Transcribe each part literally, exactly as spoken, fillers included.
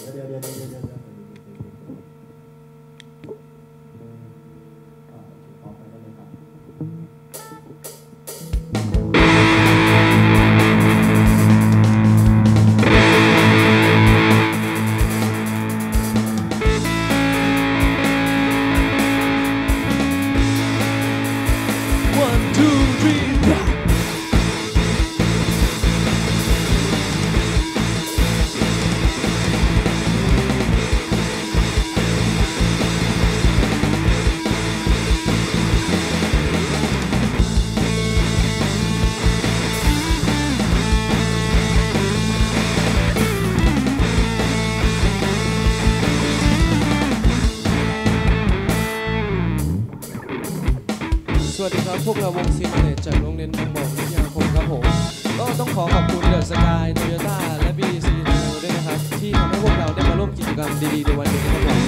เดี๋ยวเดี๋ยวเดี๋ยวเดี๋ยวเดี๋ยวออกไปได้เลยครับสวัสดีครับพวกเราวงซีเนตจากโรงเรียนบางบ่อวิทยาคมครับผมก็ต้องขอขอบคุณเดอะสกายโตโยต้าและบีซีด้วยนะครับที่ทำให้พวกเราได้มาร่วมกิจกรรมดีๆในวันนี้ครับผม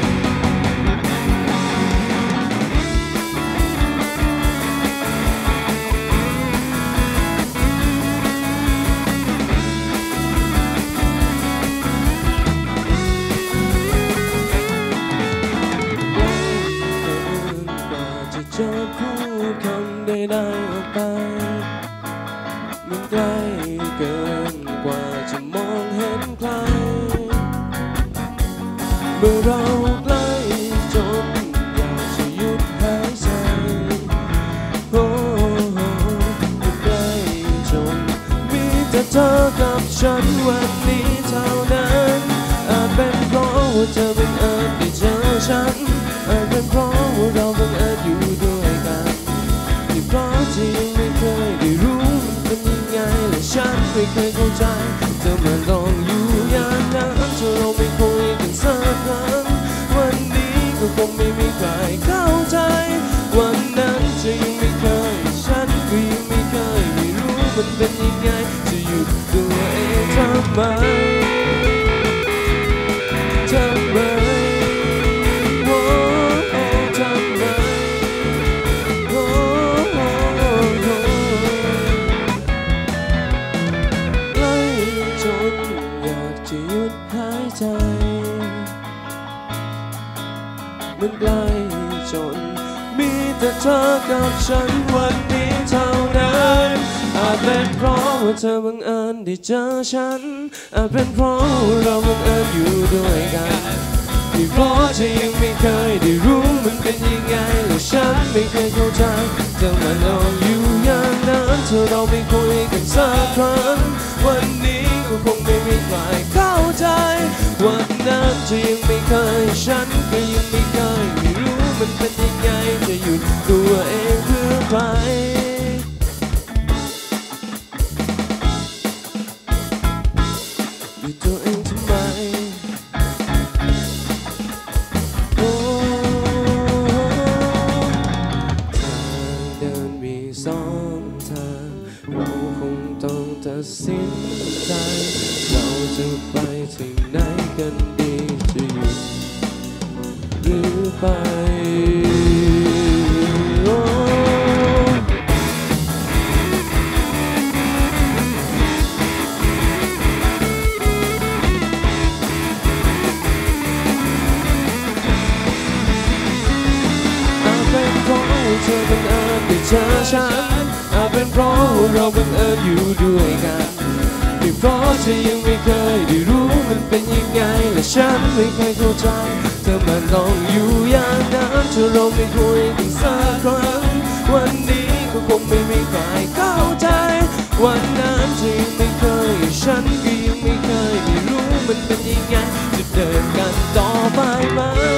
จะพูดคำใดๆออกไปมันใกล้เกินกว่าจะมองเห็นใครเมื่อเราใกล้จนอยากจะหยุดหายใจโอ้มันใกล้จนมีแต่เธอกับฉันวันนี้เท่านั้นอาจเป็นเพราะว่าเธอบังเอิญได้เจอฉันอาจเป็นเพราะว่าเราบังเอิญอยู่ด้วยกันที่เพราะที่ยังไม่เคยได้รู้มันเป็นยังไงและฉันไม่เคยเข้าใจเธอมาลองอยู่อย่างนั้นถ้าเราไม่คุยกันสักครั้งวันนี้ก็คงไม่มีใครเข้าใจวันนั้นจะยังไม่เคยฉันก็ยังไม่เคยไม่รู้มันเป็นยังไงจะหยุดตัวเองทำไมทำไมมันใกล้จนมีแต่เธอกับฉันวันนี้เท่านั้นอาจเป็นเพราะว่าเธอบังเอิญได้เจอฉันอาจเป็นเพราะว่าเราบังเอิญอยู่ด้วยกันที่เพราะเธอยังไม่เคยได้รู้มันเป็นยังไงและฉันไม่เคยเข้าใจเธอมาลองอยู่อย่างนั้นเธอเราไม่คุยกันสักครั้งวันนี้ก็คงไม่มีใครเข้าใจวันนั้นเธอยังไม่เคยฉันก็ยังไม่เคยไม่รู้มันเป็นยังไงจะหยุดตัวเองเพื่อใครหยุดตัวเองทำไมโอ้ทางเดินมีสองทางเราคงต้องตัดสินใจเราจะไปที่ไหนกันดีจะหยุดหรือไปเธอบังเอิญได้เจอฉันอาจเป็นเพราะเราบังเอิญอยู่ด้วยกันที่เพราะเธอยังไม่เคยได้รู้มันเป็นยังไงและฉันไม่เคยเข้าใจเธอมาลองอยู่อย่างนั้นถ้าเราไม่คุยกันสักครั้งวันนี้ก็คงไม่มีใครเข้าใจวันนั้นเธอยังไม่เคยฉันก็ยังไม่เคยได้รู้มันเป็นยังไงจะเดินกันต่อไปไหม